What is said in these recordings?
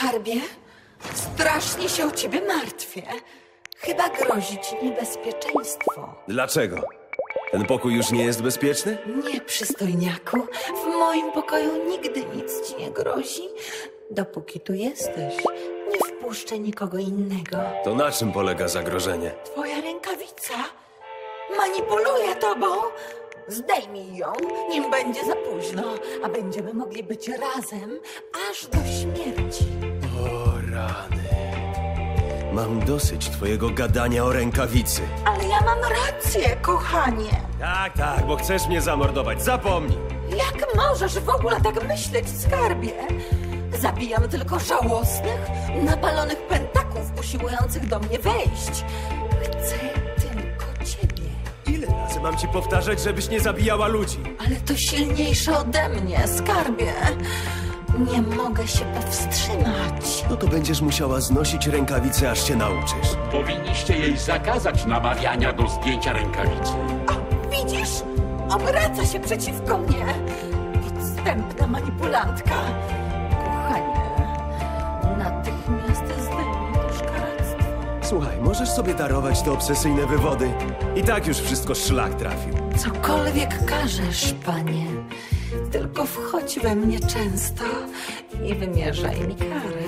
Skarbie, strasznie się o ciebie martwię. Chyba grozi ci niebezpieczeństwo. Dlaczego? Ten pokój już nie jest bezpieczny? Nie, przystojniaku. W moim pokoju nigdy nic ci nie grozi. Dopóki tu jesteś, nie wpuszczę nikogo innego. To na czym polega zagrożenie? Twoja rękawica manipuluje tobą. Zdejmij ją, nim będzie za późno, a będziemy mogli być razem aż do śmierci. O rany. Mam dosyć twojego gadania o rękawicy. Ale ja mam rację, kochanie. Tak, bo chcesz mnie zamordować. Zapomnij. Jak możesz w ogóle tak myśleć, skarbie? Zabijam tylko żałosnych, napalonych pentaków usiłujących do mnie wejść. Chcę tylko ciebie. Ile razy mam ci powtarzać, żebyś nie zabijała ludzi? Ale to silniejsze ode mnie, skarbie. Nie mogę się powstrzymać. No to będziesz musiała znosić rękawicę, aż się nauczysz. Powinniście jej zakazać namawiania do zdjęcia rękawicy. O, widzisz? Obraca się przeciwko mnie. Podstępna manipulantka. Kochanie, natychmiast zdejmij to szkaractwo. Słuchaj, możesz sobie darować te obsesyjne wywody. I tak już wszystko szlak trafił. Cokolwiek każesz, panie. Tylko wchodź we mnie często i wymierzaj mi kary.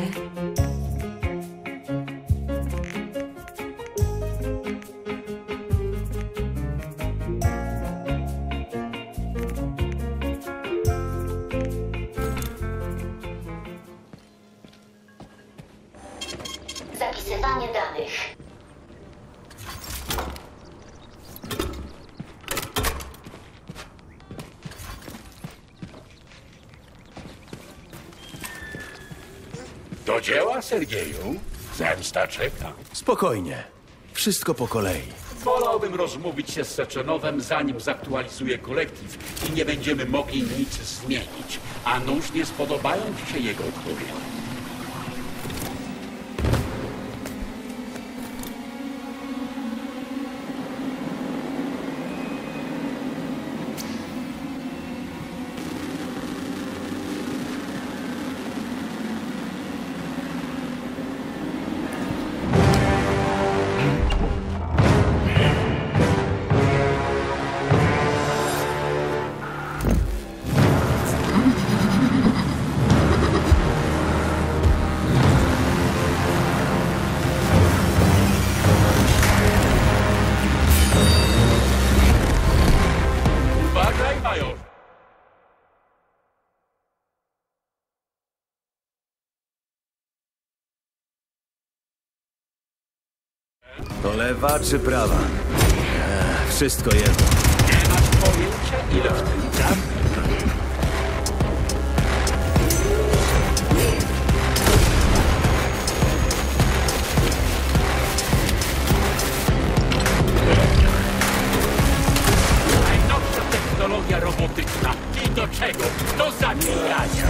Zapisywanie danych. Do dzieła, Sergieju. Zemsta czeka. Spokojnie. Wszystko po kolei. Wolałbym rozmówić się z Seczenowem, zanim zaktualizuje kolektyw i nie będziemy mogli nic zmienić. A nuż nie spodobają ci się jego odpowiedzi. Uważaj, major! To lewa czy prawa? Wszystko jedno. Nie masz pojęcia, ile w tym prawdy. Najnowsza technologia robotyczna. I do czego? Do zabijania.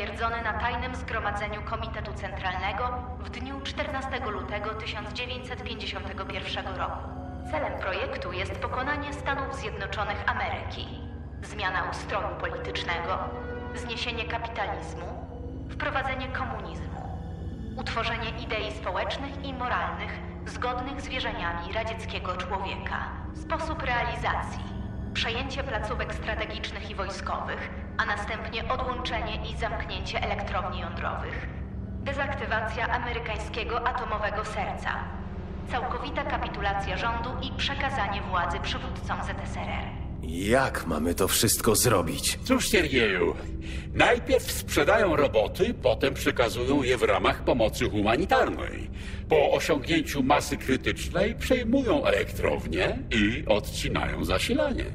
zatwierdzony na tajnym zgromadzeniu Komitetu Centralnego w dniu 14 lutego 1951 roku. Celem projektu jest pokonanie Stanów Zjednoczonych Ameryki, zmiana ustroju politycznego, zniesienie kapitalizmu, wprowadzenie komunizmu, utworzenie idei społecznych i moralnych zgodnych z wierzeniami radzieckiego człowieka. Sposób realizacji: przejęcie placówek strategicznych i wojskowych, a następnie odłączenie i zamknięcie elektrowni jądrowych. Dezaktywacja amerykańskiego atomowego serca. Całkowita kapitulacja rządu i przekazanie władzy przywódcom ZSRR. Jak mamy to wszystko zrobić? Cóż, Siergieju, najpierw sprzedają roboty, potem przekazują je w ramach pomocy humanitarnej. Po osiągnięciu masy krytycznej przejmują elektrownię i odcinają zasilanie.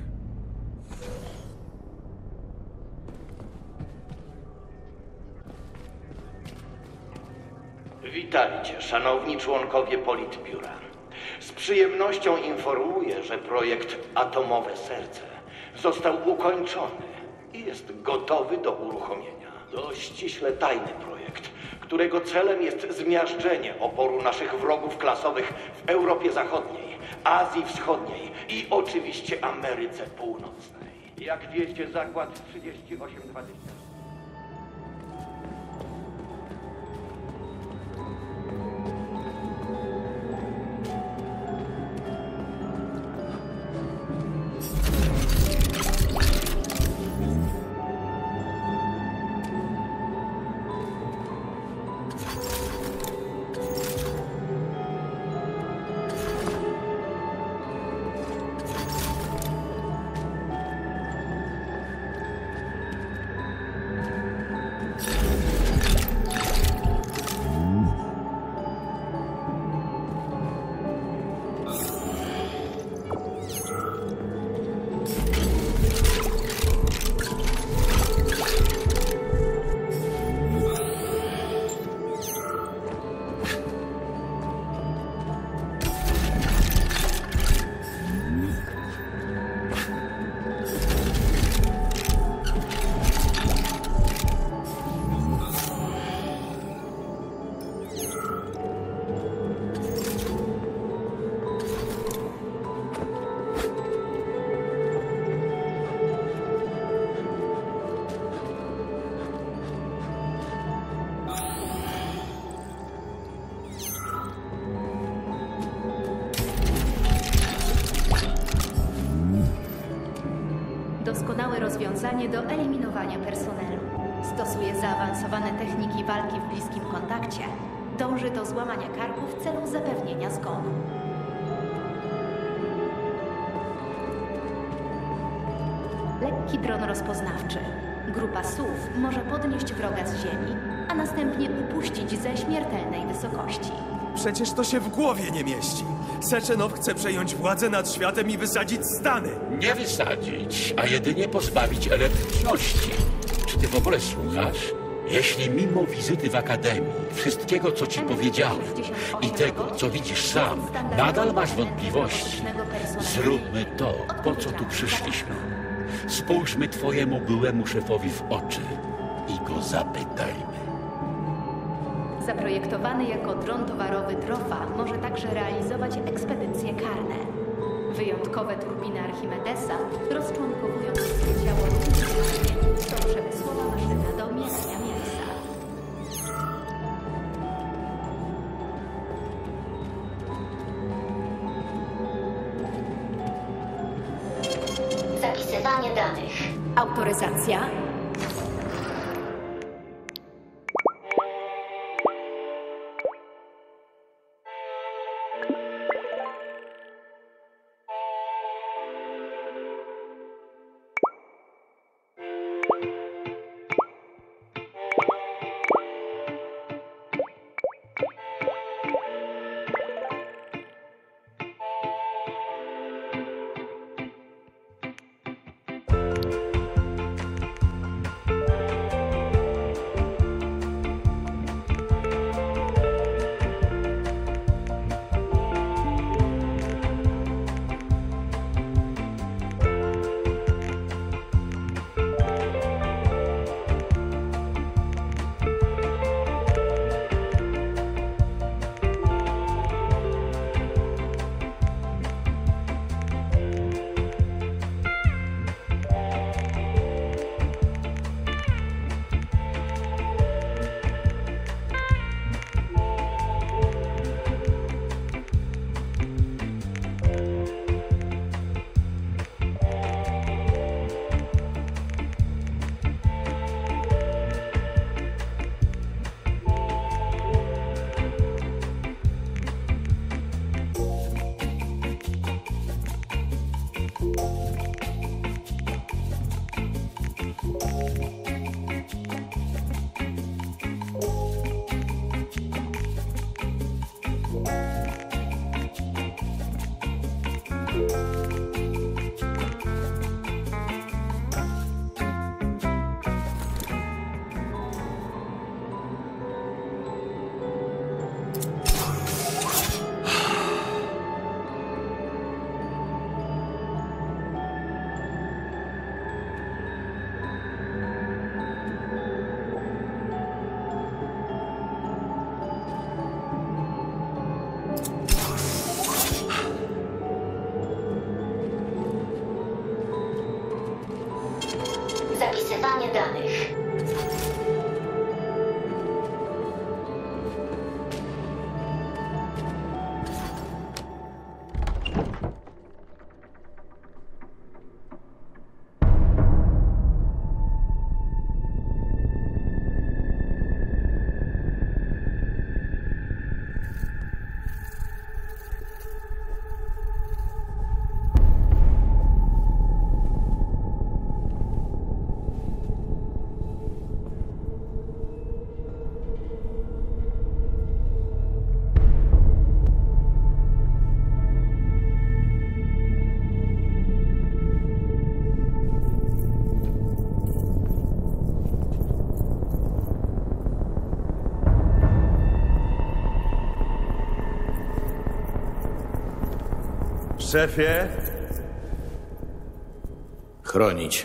Witajcie, szanowni członkowie Politbiura. Z przyjemnością informuję, że projekt Atomowe Serce został ukończony i jest gotowy do uruchomienia. To ściśle tajny projekt, którego celem jest zmiażdżenie oporu naszych wrogów klasowych w Europie Zachodniej, Azji Wschodniej i oczywiście Ameryce Północnej. Jak wiecie, zakład 3820... Doskonałe rozwiązanie do eliminowania personelu. Stosuje zaawansowane techniki walki w bliskim kontakcie. Dąży do złamania karku w celu zapewnienia zgonu. Lekki dron rozpoznawczy. Grupa SUV może podnieść wroga z ziemi, a następnie upuścić ze śmiertelnej wysokości. Przecież to się w głowie nie mieści. Seczenow chce przejąć władzę nad światem i wysadzić Stany. Nie wysadzić, a jedynie pozbawić elektryczności. Czy ty w ogóle słuchasz? Jeśli mimo wizyty w Akademii, wszystkiego, co ci powiedziałem i tego, co widzisz sam, nadal masz wątpliwości, zróbmy to, po co tu przyszliśmy. Spójrzmy twojemu byłemu szefowi w oczy i go zapytajmy. Zaprojektowany jako dron towarowy Trofa może także realizować ekspedycje karne. Wyjątkowe turbiny Archimedesa rozczłonkowują ludzkie ciało indywidualnie. To przemysłowa maszyna do mielenia mięsa. Zapisywanie danych. Autoryzacja. Zapisywanie danych. Szefie? Chronić.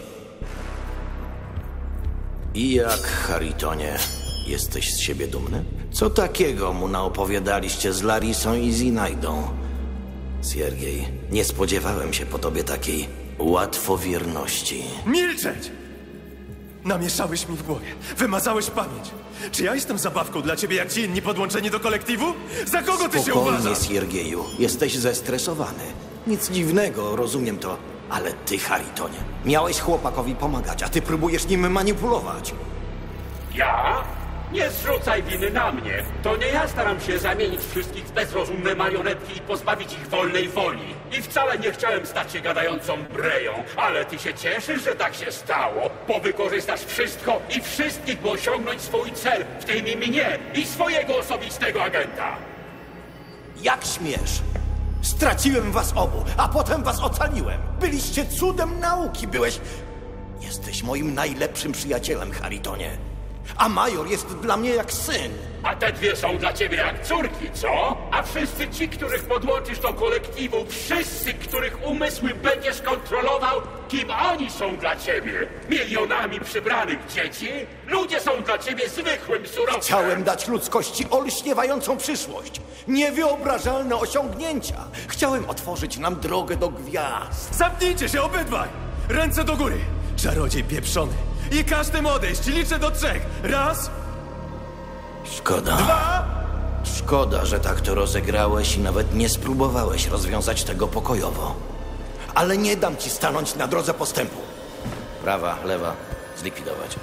I jak, Haritonie? Jesteś z siebie dumny? Co takiego mu naopowiadaliście z Larisą i Zinajdą? Siergiej, nie spodziewałem się po tobie takiej łatwowierności. Milczeć! Namieszałeś mi w głowie. Wymazałeś pamięć. Czy ja jestem zabawką dla ciebie jak ci inni podłączeni do kolektywu? Za kogo ty się Spokojnie, uważasz? Siergieju. Jesteś zestresowany. Nic dziwnego, rozumiem to. Ale ty, Haritonie, miałeś chłopakowi pomagać, a ty próbujesz nim manipulować. Ja? Nie zrzucaj winy na mnie. To nie ja staram się zamienić wszystkich w bezrozumne marionetki i pozbawić ich wolnej woli. I wcale nie chciałem stać się gadającą breją. Ale ty się cieszysz, że tak się stało, bo wykorzystasz wszystko i wszystkich, by osiągnąć swój cel, w tym i mnie i swojego osobistego agenta. Jak śmiesz? Straciłem was obu, a potem was ocaliłem. Byliście cudem nauki, Jesteś moim najlepszym przyjacielem, Haritonie. A Major jest dla mnie jak syn. A te dwie są dla ciebie jak córki, co? A wszyscy ci, których podłączysz do kolektywu, wszyscy, których umysły będziesz kontrolował, kim oni są dla ciebie? Milionami przybranych dzieci? Ludzie są dla ciebie zwykłym surowcem. Chciałem dać ludzkości olśniewającą przyszłość. Niewyobrażalne osiągnięcia. Chciałem otworzyć nam drogę do gwiazd. Zamknijcie się obydwaj! Ręce do góry! Czarodziej pieprzony! I każdym odejść! Liczę do 3! Raz, Szkoda. 2... Szkoda, że tak to rozegrałeś i nawet nie spróbowałeś rozwiązać tego pokojowo. Ale nie dam ci stanąć na drodze postępu. Prawa, lewa, zlikwidować.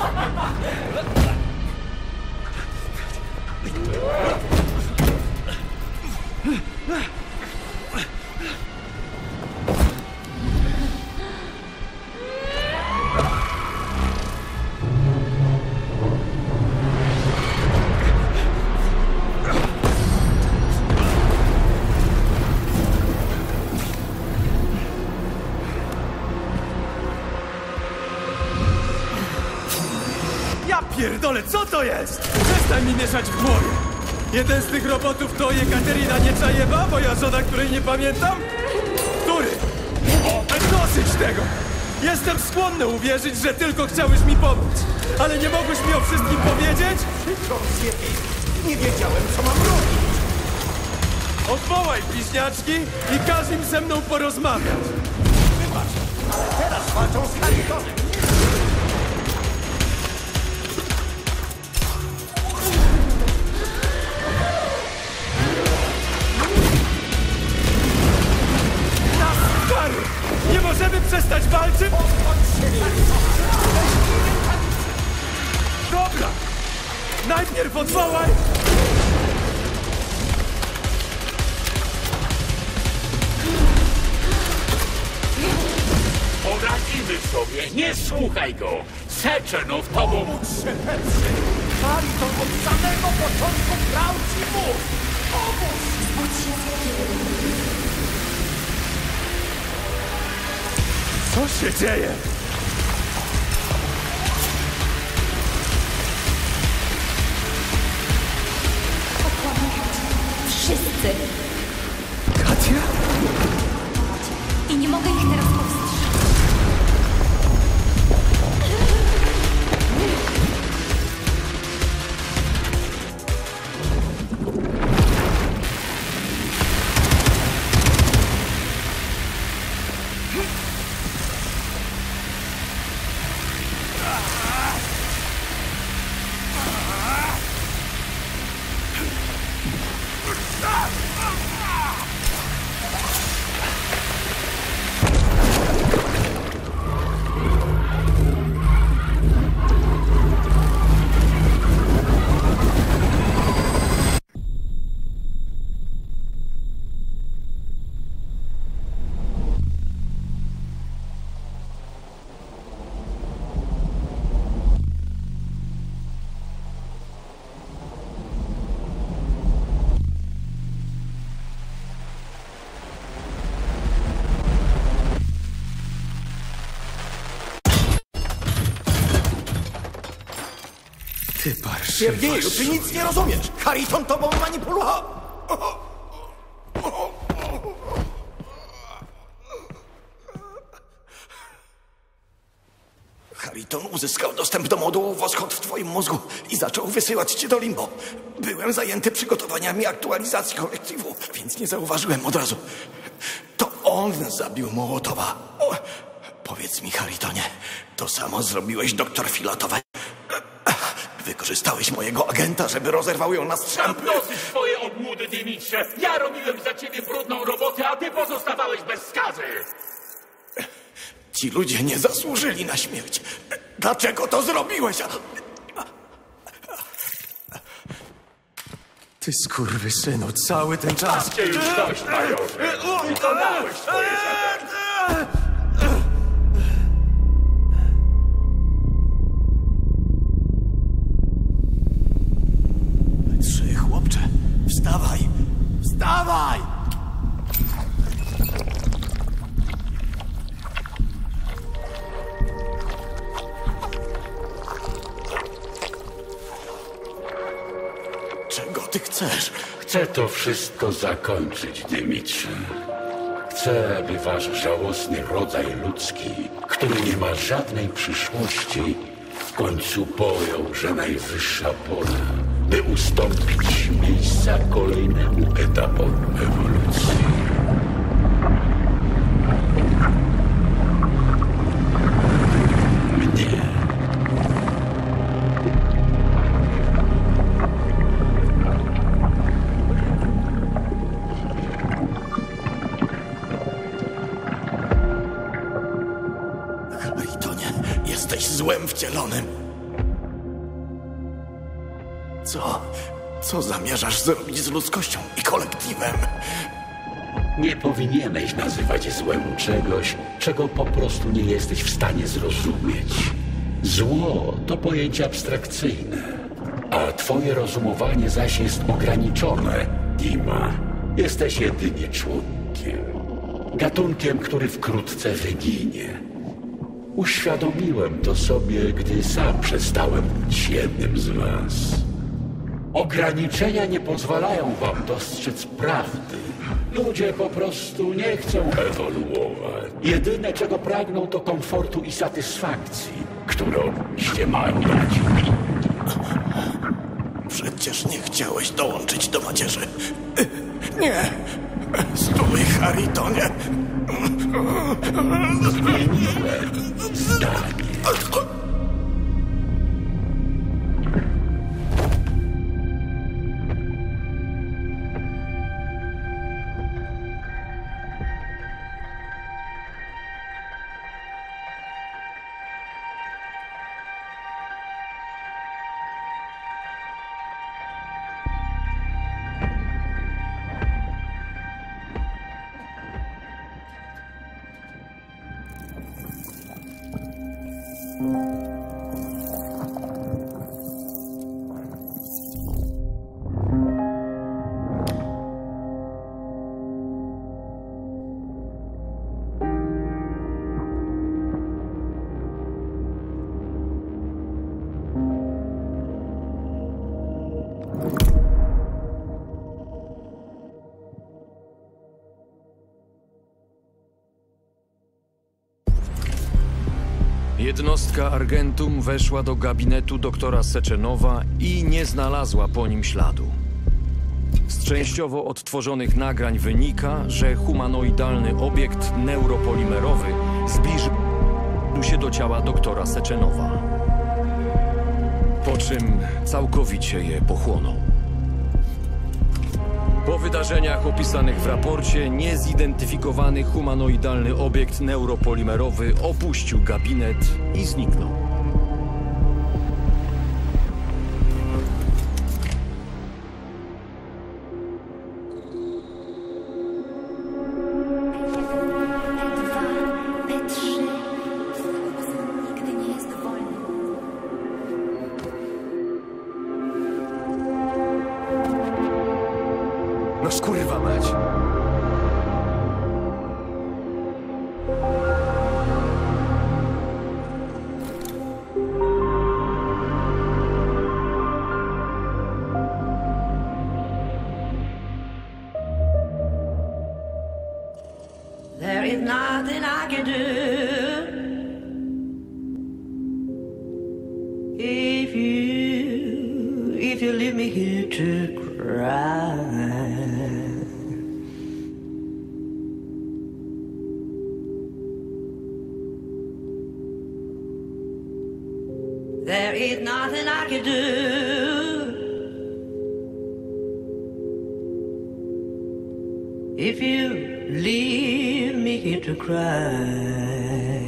Pierdolę, co to jest? Przestań mi mieszać w głowie! Jeden z tych robotów to Jekaterina Nieczajewa, moja żona, której nie pamiętam? Który? O, dosyć tego! Jestem skłonny uwierzyć, że tylko chciałeś mi pomóc. Ale nie mogłeś mi o wszystkim powiedzieć? Nie wiedziałem, co mam robić. Odwołaj bliźniaczki i każ im ze mną porozmawiać. Wybacz, ale teraz walczą z Haritonem. Nie możemy przestać walczyć? Dobra! Najpierw odwołaj! Poradzimy sobie, nie słuchaj go! Seczenów tobą... Hariton od samego początku grał ci mów! Co się dzieje? Wszyscy. Katia? I nie mogę ich teraz powstrzymać. Ty parszywa... Siergieju, ty nic nie rozumiesz! Hariton tobą manipulował! Hariton uzyskał dostęp do modułu Woschod w twoim mózgu i zaczął wysyłać cię do Limbo. Byłem zajęty przygotowaniami aktualizacji kolektywu, więc nie zauważyłem od razu. To on zabił Mołotowa. Powiedz mi, Haritonie, to samo zrobiłeś doktor Filatowej? Wykorzystałeś mojego agenta, żeby rozerwał ją na strzępy. Dosyć swoje obłudy, Dymitrze! Ja robiłem za ciebie brudną robotę, a ty pozostawałeś bez skazy! Ci ludzie nie zasłużyli na śmierć. Dlaczego to zrobiłeś? Ty skurwysynu, cały ten czas... Cię już dość, majorze! Wykonałeś swoje zadanie! Trzy, chłopcze. Wstawaj! Wstawaj! Czego ty chcesz? Chcę to wszystko zakończyć, Dymitrze. Chcę, by wasz żałosny rodzaj ludzki, który nie ma żadnej przyszłości, w końcu pojął, że najwyższa pora, by ustąpić miejsca kolejnemu etapowi ewolucji. Mnie. Haritonie, jesteś złem wcielonym. Co zamierzasz zrobić z ludzkością i kolektywem? Nie powinieneś nazywać złem czegoś, czego po prostu nie jesteś w stanie zrozumieć. Zło to pojęcie abstrakcyjne, a twoje rozumowanie zaś jest ograniczone, Dima. Jesteś jedynie członkiem. Gatunkiem, który wkrótce wyginie. Uświadomiłem to sobie, gdy sam przestałem być jednym z was. Ograniczenia nie pozwalają wam dostrzec prawdy. Ludzie po prostu nie chcą ewoluować. Jedyne, czego pragną, to komfortu i satysfakcji, którą oczywiście mają dać mi. Przecież nie chciałeś dołączyć do macierzy. Nie! Stój, Haritonie! Zmieniłem zdanie. Jednostka Argentum weszła do gabinetu doktora Seczenowa i nie znalazła po nim śladu. Z częściowo odtworzonych nagrań wynika, że humanoidalny obiekt neuropolimerowy zbliżył się do ciała doktora Seczenowa, po czym całkowicie je pochłonął. Po wydarzeniach opisanych w raporcie niezidentyfikowany humanoidalny obiekt neuropolimerowy opuścił gabinet i zniknął. No skurwa mać. There is nothing I can do if you leave me here to cry. There is nothing I can do if you leave me here to cry.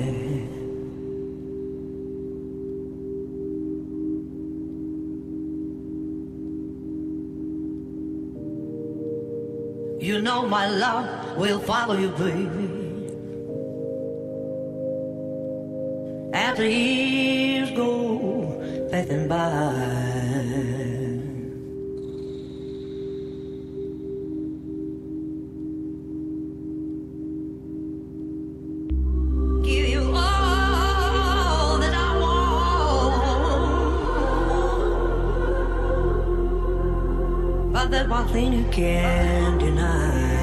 You know my love will follow you, baby. As the years go passing by, give you all that I want, but there's one thing you can't deny.